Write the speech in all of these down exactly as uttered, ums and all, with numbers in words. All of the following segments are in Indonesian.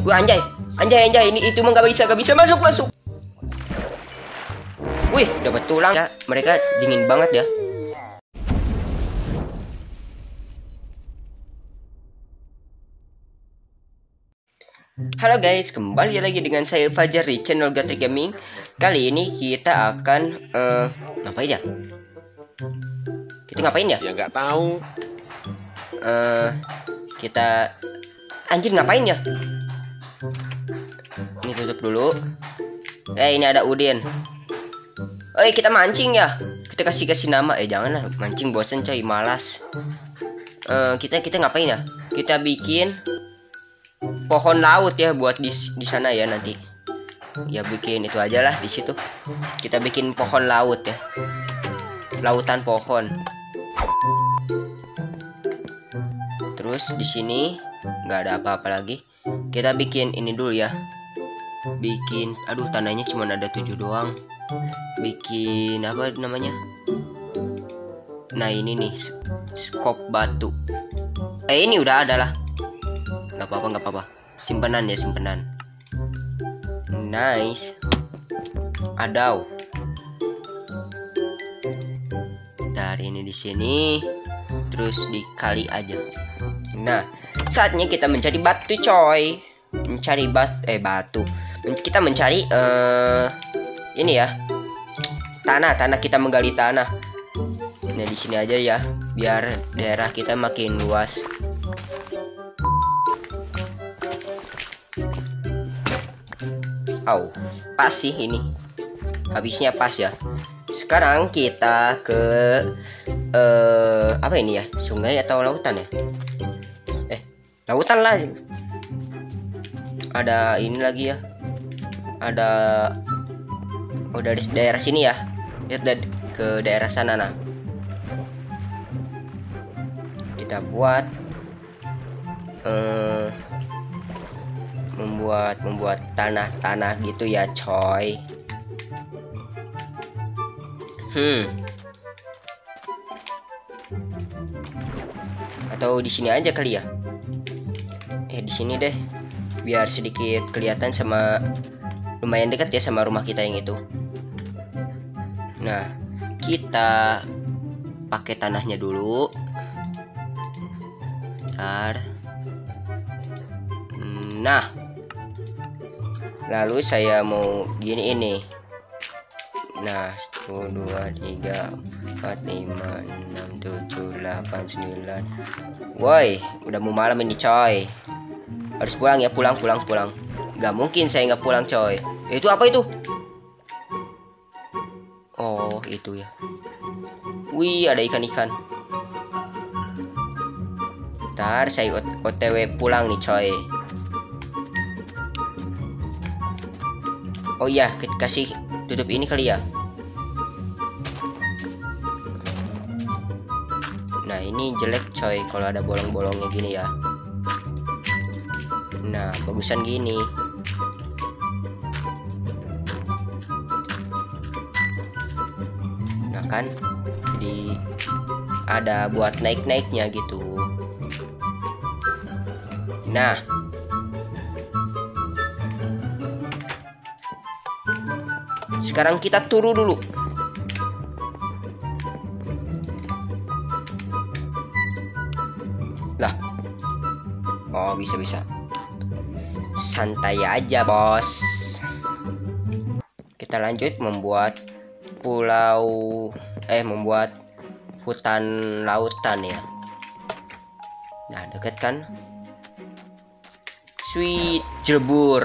Wah anjay, anjay anjay ini itu mah nggak bisa nggak bisa masuk masuk. Wih dapat tulang ya, mereka dingin banget ya. Halo guys, kembali lagi dengan saya Fajar di channel Gathering Gaming. Kali ini kita akan uh, ngapain ya? Kita ngapain ya? Ya nggak tahu. Uh, kita anjir ngapain ya? Ini tutup dulu. Eh ini ada Udin. Oh kita mancing ya. Kita kasih kasih nama. Eh janganlah mancing bosen coy, malas. Uh, kita kita ngapain ya? Kita bikin pohon laut ya buat di di sana ya nanti. Ya bikin itu aja lah di situ. Kita bikin pohon laut ya. Lautan pohon. Terus di sini nggak ada apa-apa lagi. Kita bikin ini dulu ya. Bikin, aduh tandanya cuma ada tujuh doang. Bikin apa namanya? Nah ini nih, skop batu. Eh ini udah ada lah. Nggak apa-apa nggak apa-apa. Simpenan ya simpenan. Nice. Adau. Dari ini di sini, terus dikali aja. Nah, saatnya kita mencari batu, coy. Mencari bat, eh batu. Kita mencari uh, ini ya, tanah, tanah kita menggali tanah. Nah di sini aja ya, biar daerah kita makin luas. Au, pas sih ini. Habisnya pas ya. Sekarang kita ke uh, apa ini ya? Sungai atau lautan ya? Eh, lautan lah. Ada ini lagi ya. Ada oh dari daerah sini ya. Lihat dari ke daerah sana nah. Kita buat uh, membuat membuat tanah-tanah gitu ya coy. Hmm. Atau di sini aja kali ya. Eh di sini deh. Biar sedikit kelihatan sama lumayan dekat ya sama rumah kita yang itu. Nah, kita pakai tanahnya dulu. Bentar. Nah, lalu saya mau gini ini. Nah, satu, dua, tiga, empat, lima, enam, tujuh, delapan, sembilan. Woi, udah mau malam ini coy. Harus pulang ya, pulang, pulang, pulang. Gak mungkin saya nggak pulang coy. Itu apa itu? Oh, itu ya. Wih, ada ikan-ikan. Ntar saya O T W pulang nih coy. Oh iya, kita kasih tutup ini kali ya. Nah ini jelek coy kalau ada bolong-bolongnya gini ya. Nah bagusan gini. Nah kan di ada buat naik-naiknya gitu. Nah sekarang kita turun dulu. Lah. Oh, bisa-bisa. Santai aja, Bos. Kita lanjut membuat pulau eh membuat hutan lautan ya. Nah, deket kan? Sweet jebur.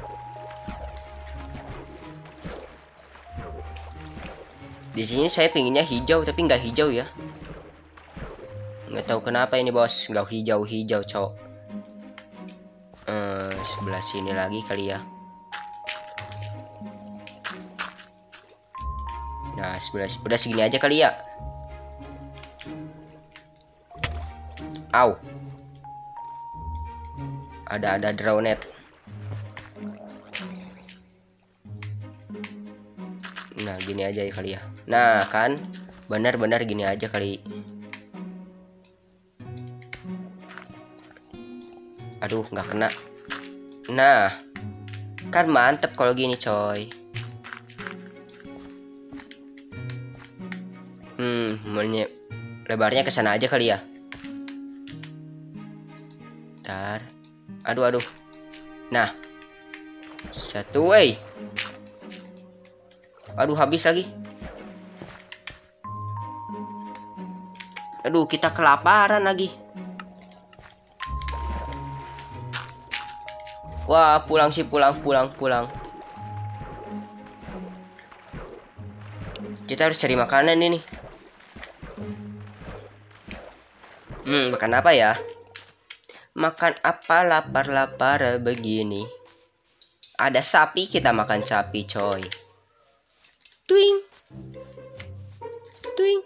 Di sini saya pinginnya hijau tapi nggak hijau ya. Nggak tahu kenapa ini bos, nggak hijau-hijau cowok. Eh, sebelah sini lagi kali ya. Nah sebelah udah segini aja kali ya. Au. Ada ada drownet. Nah gini aja ya kali ya. Nah kan benar-benar gini aja kali. Aduh nggak kena. Nah, kan mantep kalau gini coy. Hmm, menye- lebarnya ke sana aja kali ya. Ntar. Aduh, aduh. Nah. Satu, wey. Aduh, habis lagi. Aduh, kita kelaparan lagi. Wah, pulang sih, pulang, pulang, pulang. Kita harus cari makanan ini. Hmm, makan apa ya? Makan apa lapar-lapar begini? Ada sapi, kita makan sapi, coy. Twing. Twing.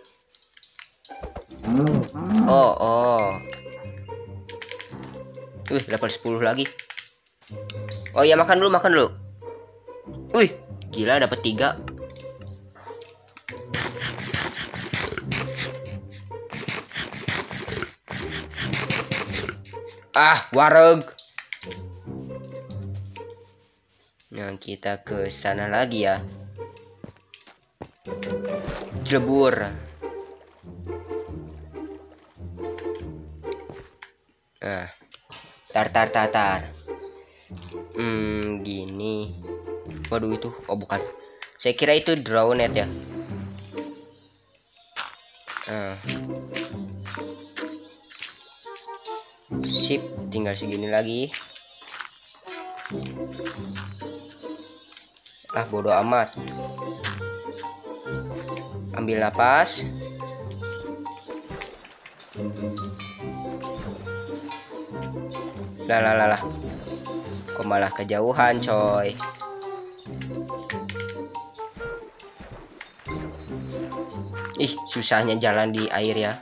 Oh, oh. Wih, level sepuluh lagi. Oh iya, makan dulu, makan dulu. Wih, gila dapat tiga. Ah, wareg. Nah, kita ke sana lagi ya. Jebur. Nah, tar tar tar tar. Hmm, gini. Waduh, itu, oh bukan. Saya kira itu drownet ya. Nah. Sip, tinggal segini lagi. Ah, bodoh amat. Ambil napas. Lah lah lah lah. Kok malah kejauhan, coy. Ih, susahnya jalan di air ya.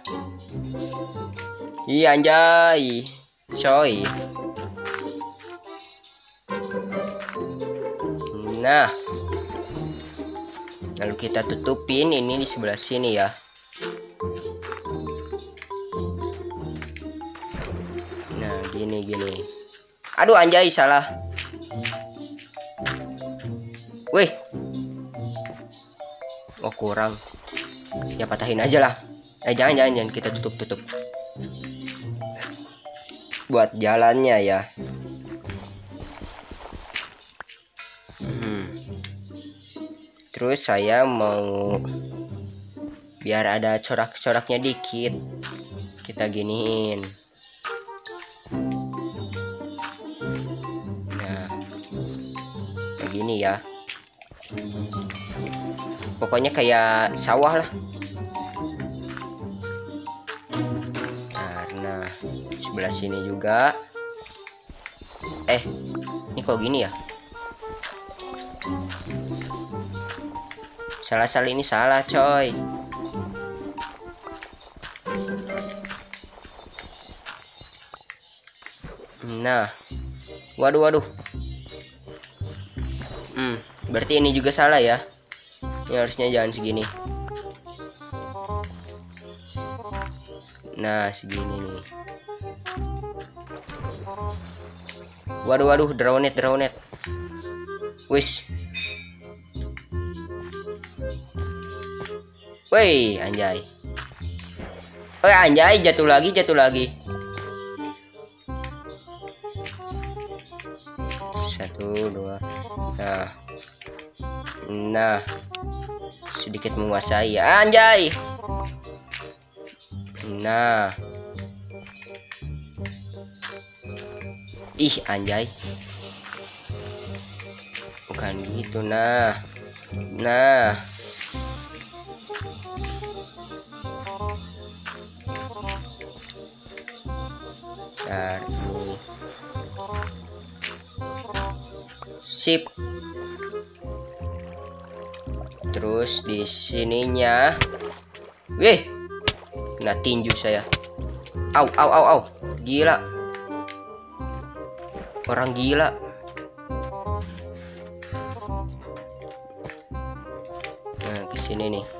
Iya, anjay. Coy. Nah. Lalu kita tutupin ini di sebelah sini ya. Nah, gini gini. Aduh, anjay, salah. Wih. Oh, kurang. Ya patahin aja lah. Eh, jangan jangan jangan kita tutup tutup. Buat jalannya ya. Hmm. Terus saya mau biar ada corak-coraknya dikit, kita giniin. Nah, kayak gini ya. Pokoknya kayak sawah lah. Nah, sebelah sini juga. Eh, ini kok gini ya? Salah-salah ini salah, coy. Nah, waduh waduh. Hmm, berarti ini juga salah ya. Ini harusnya jangan segini. Nah, segini nih. Waduh waduh, drownet drownet. Wis. Woi, anjay. Oh, anjay, jatuh lagi, jatuh lagi. Satu, dua. Nah. Nah. Sedikit menguasai. Anjay. Nah. Ih, anjay. Bukan gitu, nah. Nah. Bentar, ini. Sip. Terus di sininya. Wih. Kena tinju saya. Au au au au. Gila. Orang gila. Nah, ke sini nih.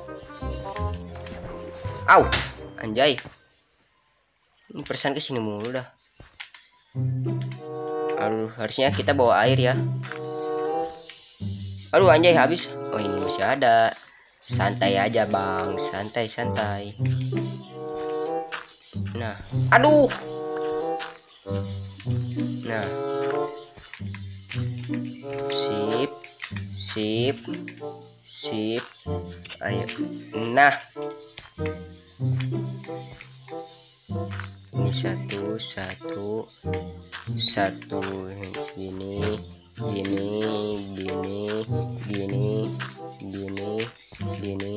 Au. Anjay. Ini persen ke sini mulu dah. Aduh, harusnya kita bawa air ya. Aduh, anjay habis. Oh, ini masih ada. Santai aja bang, santai santai. Nah, aduh. Nah, sip, sip, sip. Ayo, nah. Ini satu, satu, satu. Gini, gini, gini, gini, gini, gini,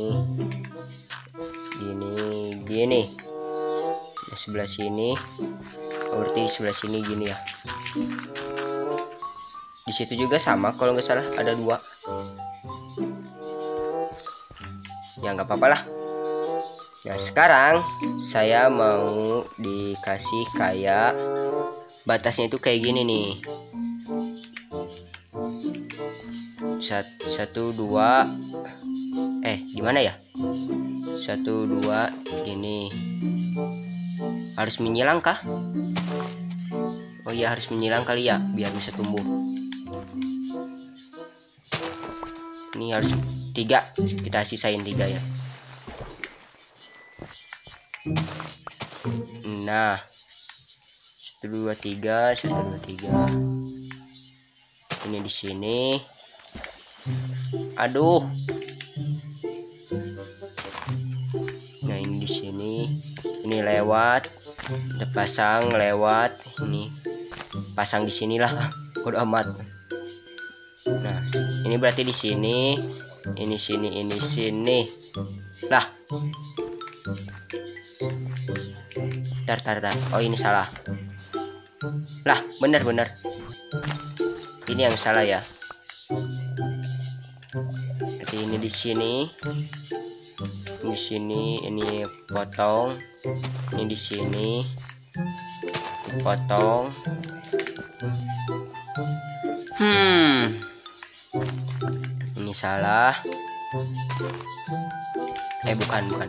gini, gini. Nah, sebelah sini, berarti sebelah sini gini ya. Di situ juga sama kalau nggak salah, ada dua. Ya nggak apa-apa lah. Nah, sekarang saya mau dikasih kayak batasnya itu kayak gini nih. Satu, satu dua. Eh, gimana ya? Satu dua gini. Harus menyilang kah? Oh iya, harus menyilang kali ya, biar bisa tumbuh. Ini harus tiga. Kita sisain tiga ya. Nah, satu dua tiga, satu dua tiga. Ini di sini. Aduh. Nah, ini di sini. Ini lewat. Kita pasang lewat. Ini pasang di sinilah. Udah amat. Nah, ini berarti di sini. Ini sini, ini sini. Lah. Tar, tar, tar. Oh, ini salah. Lah, bener bener. Ini yang salah ya. Jadi ini di sini. Di sini ini potong. Ini di sini. Potong. Hmm. Ini salah. Eh, bukan, bukan.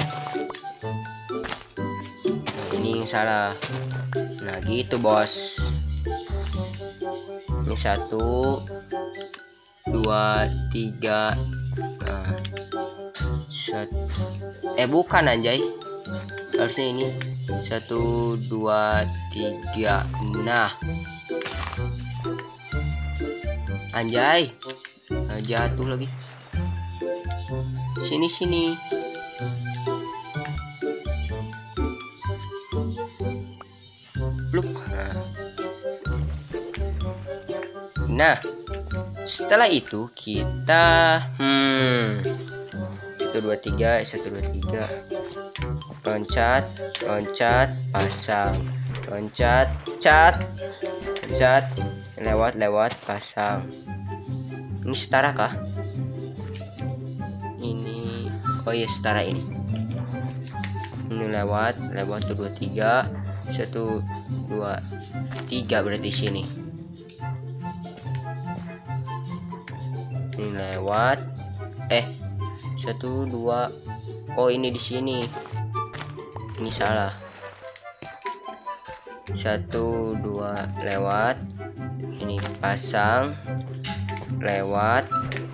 Ini yang salah. Nah, gitu bos. Ini satu dua tiga. Nah, satu. Eh, bukan anjay. Harusnya ini satu dua tiga. Nah, anjay. Nah, jatuh lagi. Sini sini. Nah, setelah itu kita hmm satu dua tiga, satu dua tiga, loncat loncat pasang, loncat cat cat, lewat lewat pasang. Ini setara kah? Ini, oh iya setara ini. Ini lewat lewat satu dua tiga, satu dua tiga berarti sini. Ini lewat. Eh, satu dua. Oh, ini di sini. Ini salah. Satu dua lewat. Ini pasang. Lewat.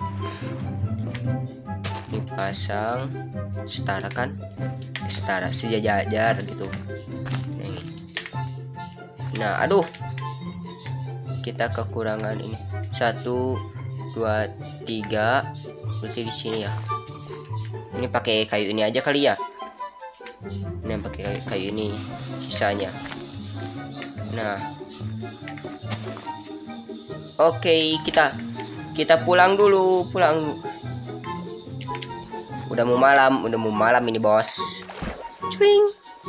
Ini pasang. Setara kan? Setara, sejajar gitu. Nih. Nah, aduh. Kita kekurangan ini. Satu dua tiga, berarti di sini ya. Ini pakai kayu ini aja kali ya. Ini pakai kayu, kayu ini sisanya. Nah, oke, kita kita pulang dulu, pulang. Udah mau malam, udah mau malam ini bos. Cuing.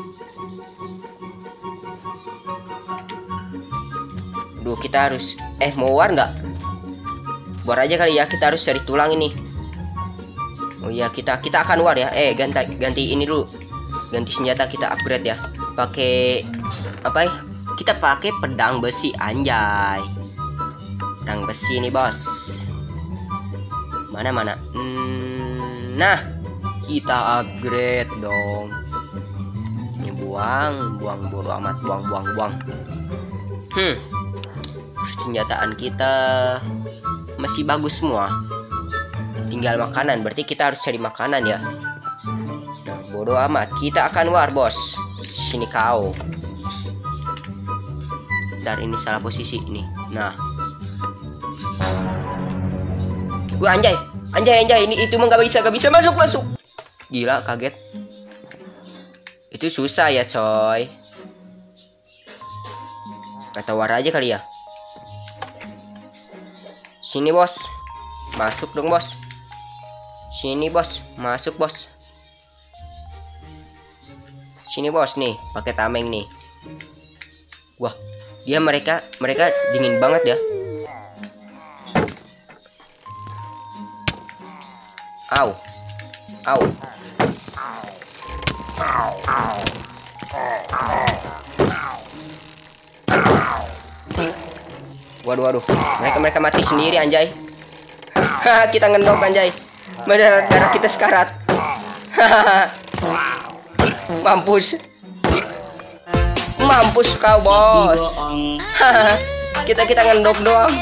Duh, kita harus eh mau war nggak? War aja kali ya, kita harus cari tulang ini. Oh iya, kita kita akan war ya. Eh, ganti ganti ini dulu. Ganti senjata, kita upgrade ya. Pakai apa ya? Kita pakai pedang besi, anjay. Pedang besi nih, bos. Mana mana? Hmm, nah, kita upgrade dong. Ini buang, buang bodo amat, buang buang buang. Hmm. persenjataan kita masih bagus semua. Tinggal makanan, berarti kita harus cari makanan ya. Nah, bodoh amat, kita akan war bos. Sini kau. Bentar, ini salah posisi nih. Nah, wah anjay, anjay anjay, ini itu mah nggak bisa, nggak bisa masuk masuk. Gila, kaget. Itu susah ya coy. Atau war aja kali ya. Sini bos, masuk dong bos. Sini bos, masuk bos. Sini bos nih, pakai tameng nih. Wah, dia mereka mereka dingin banget ya. Au, au. Waduh, waduh, mereka mereka mati sendiri anjay. Haha, kita ngendok anjay. Darah darah kita sekarat. Hahaha. Mampus. Mampus kau bos. Hahaha. kita kita ngendok doang.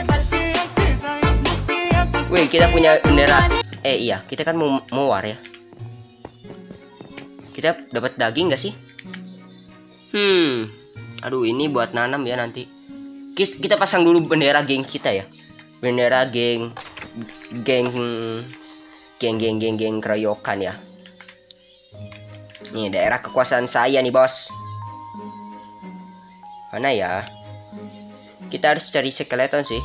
Wih, kita punya bendera. Eh iya, kita kan mau mau war ya. Kita dapat daging gak sih? Hmm. Aduh, ini buat nanam ya nanti. Kita pasang dulu bendera geng kita ya. Bendera geng geng geng geng geng geng keroyokan ya. Nih daerah kekuasaan saya nih bos. Mana ya? Kita harus cari skeleton sih.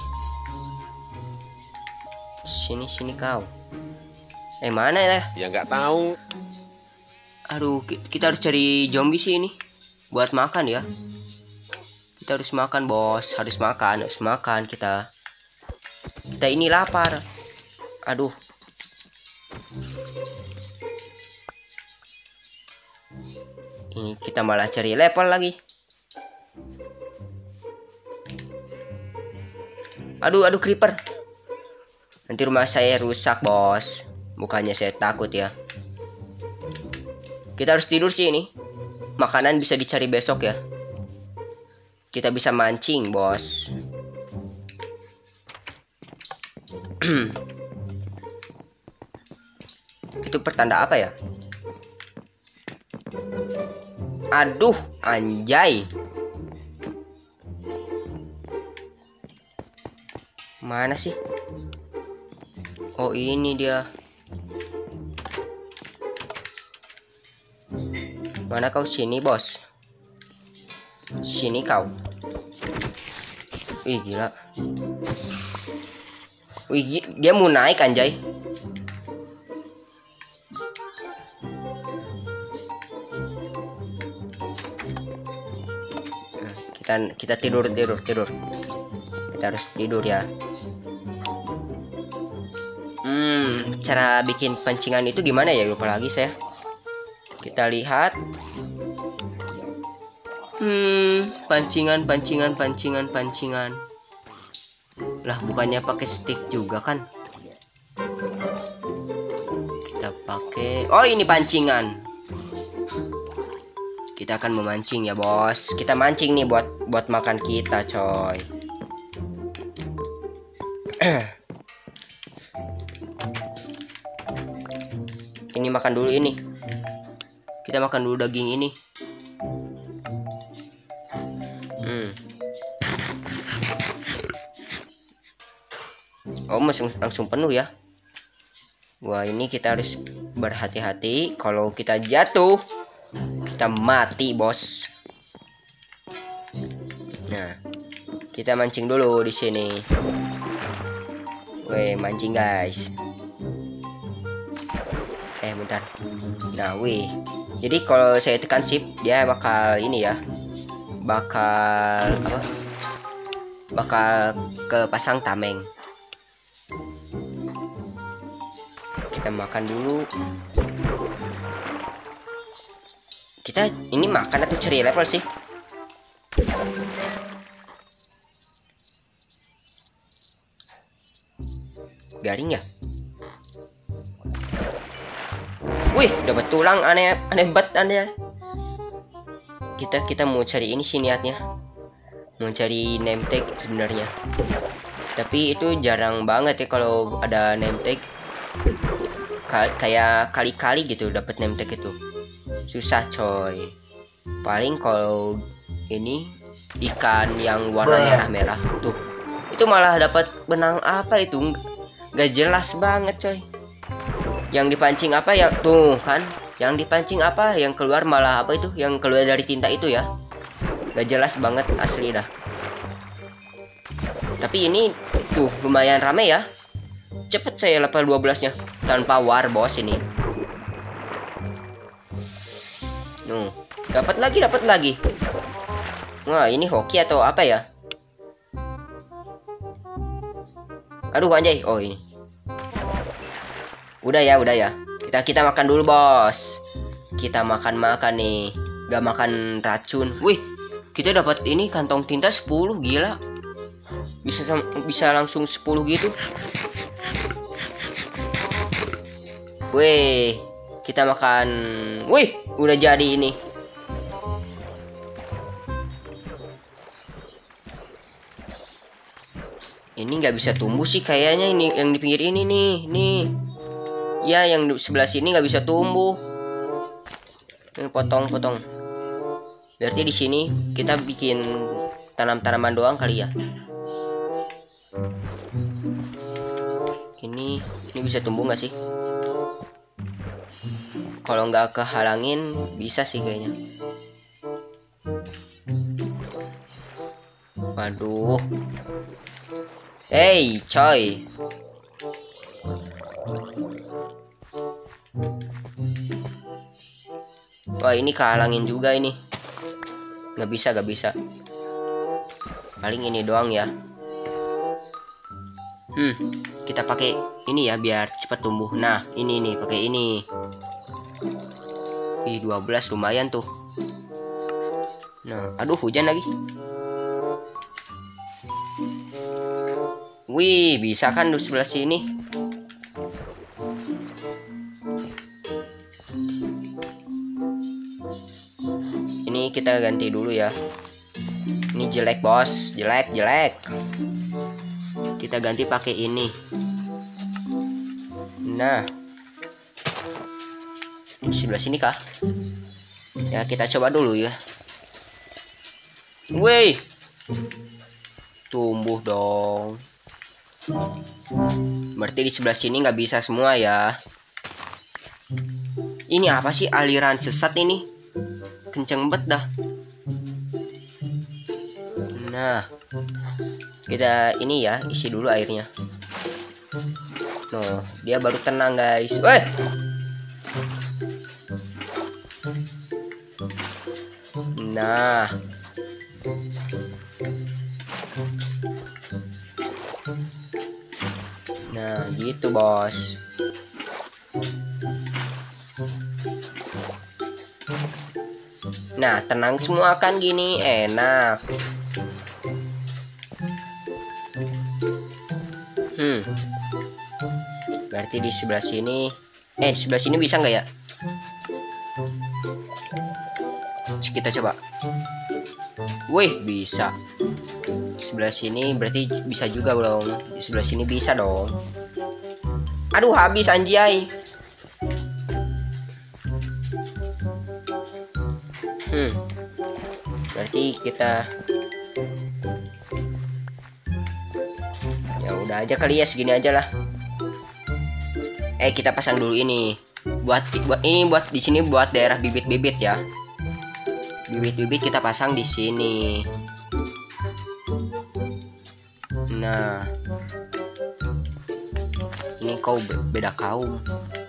Sini sini kau. Eh mana ya? Ya nggak tahu. Aduh, kita harus cari zombie sih ini buat makan ya. Kita harus makan bos, harus makan, harus makan kita. Kita ini lapar. Aduh. Ini kita malah cari level lagi. Aduh, aduh creeper. Nanti rumah saya rusak bos. Bukannya saya takut ya. Kita harus tidur sih ini. Makanan bisa dicari besok ya. Kita bisa mancing, bos. Itu pertanda apa ya? Aduh, anjay. Mana sih? Oh, ini dia. Mana kau? Sini, bos. Sini kau. Wih, gila. Wih, dia mau naik anjay. Nah, kita kita tidur tidur tidur. Kita harus tidur ya. Hmm, cara bikin pancingan itu gimana ya? Lupa lagi saya. Kita lihat. Hmm, pancingan, pancingan, pancingan, pancingan. Lah, bukannya pakai stick juga kan? Kita pakai. Oh, ini pancingan. Kita akan memancing ya, bos. Kita mancing nih buat buat makan kita, coy. Ini makan dulu ini. Kita makan dulu daging ini. Hmm. Oh, langsung, langsung penuh ya. Wah, ini kita harus berhati-hati. Kalau kita jatuh, kita mati, bos. Nah, kita mancing dulu di sini. Weh, mancing guys. Eh, bentar. Nah, wih. Jadi kalau saya tekan shift, dia bakal ini ya. Bakal apa? Bakal kepasang tameng. Kita makan dulu. Kita ini makan atau cari level sih? Garing ya? Wih, dapat tulang, aneh aneh banget aneh. Kita kita mau cari ini sih niatnya. mau cari name tag sebenarnya, tapi itu jarang banget ya kalau ada name tag. Ka kayak kali-kali gitu dapat name tag itu, susah coy. Paling kalau ini ikan yang warna merah-merah tuh, itu malah dapat benang apa itu, nggak jelas banget coy. Yang dipancing apa ya tuh kan, yang dipancing apa yang keluar malah apa itu, yang keluar dari tinta itu ya, nggak jelas banget asli dah. Tapi ini tuh lumayan rame ya, cepet saya level dua belas nya tanpa war bos ini. Nuh, dapat lagi, dapat lagi. Wah, ini hoki atau apa ya? Aduh anjay, oh ini. Udah ya, udah ya. Kita kita makan dulu bos. Kita makan-makan nih, gak makan racun. Wih, kita dapat ini kantong tinta sepuluh, gila. Bisa bisa langsung sepuluh gitu. Wih, kita makan. Wih, udah jadi ini. Ini nggak bisa tumbuh sih kayaknya, ini yang di pinggir ini nih, nih. Ya, yang di sebelah sini nggak bisa tumbuh. Ini potong-potong. Berarti di sini kita bikin tanam-tanaman doang kali ya. Ini ini bisa tumbuh nggak sih? Kalau nggak kehalangin bisa sih kayaknya. Waduh. Hey coy. Wah, ini kehalangin juga ini. Nggak bisa, nggak bisa. Paling ini doang ya. Hmm, kita pakai ini ya biar cepat tumbuh. Nah, ini nih, pakai ini. Ih, dua belas lumayan tuh. Nah, aduh hujan lagi. Wih, bisa kan di sebelah sini. Ini kita ganti dulu ya. Ini jelek bos, jelek, jelek. Kita ganti pakai ini. Nah, di sebelah sini kah? Ya, kita coba dulu ya. Wih, tumbuh dong. Berarti di sebelah sini nggak bisa semua ya. Ini apa sih aliran sesat ini? Kenceng banget dah. Nah, kita ini ya isi dulu airnya. Noh, dia baru tenang guys. Weh. Nah. Nah, gitu bos. Nah, tenang semua kan gini, enak. Hmm. Berarti di sebelah sini, eh di sebelah sini bisa nggak ya? Kita coba. Wih, bisa. Di sebelah sini berarti bisa juga dong. Di sebelah sini bisa dong. Aduh, habis anjay. Hmm. Berarti kita ya udah aja kali ya, segini aja lah. Eh, kita pasang dulu ini. Buat buat ini buat di sini buat daerah bibit-bibit ya. Bibit-bibit kita pasang di sini. Nah, ini kau beda kaum.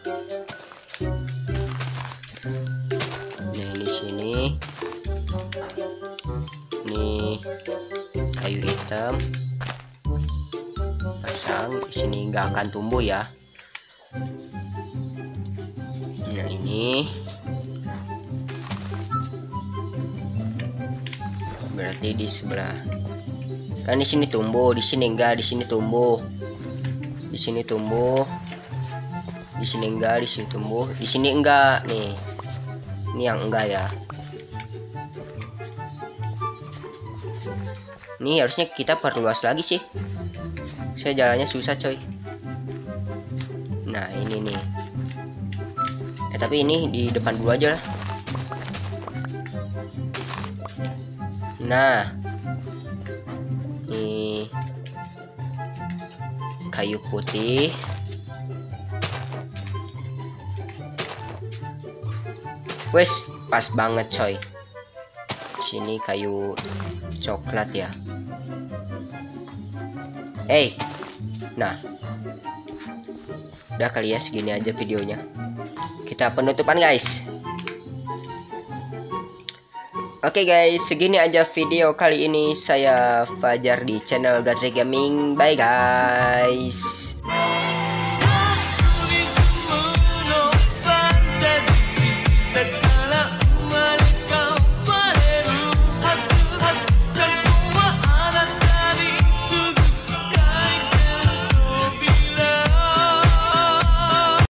Nah, di sini. Ini kayu hitam. Pasang di sini nggak akan tumbuh ya. Nah, ini berarti di sebelah kan, di sini tumbuh, di sini enggak, di sini tumbuh, di sini tumbuh, di sini enggak, di sini tumbuh, di sini enggak nih. Ini yang enggak ya. Ini harusnya kita perluas lagi sih. Saya jalannya susah coy. Nah ini nih. Eh tapi ini di depan dulu aja lah. Nah. Nih. Kayu putih. Wes, pas banget coy. Sini kayu coklat ya. Eh, hey. Nah, udah kali ya segini aja videonya. Kita penutupan guys. Oke okay guys, segini aja video kali ini. Saya Fajar di channel Gatre Gaming. Bye guys.